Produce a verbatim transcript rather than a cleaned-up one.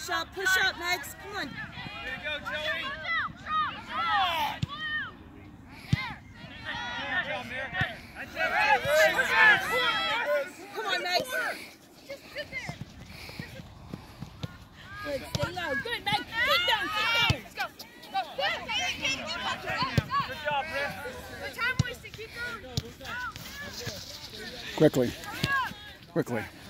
Push up, push up, Max. Come on. There you go, Joey. Come on, Max. Good, stay low. Good, Max. Keep going, keep going. Let's go. Good job, Britt. The time wasted. Keep going. Quickly. Quickly.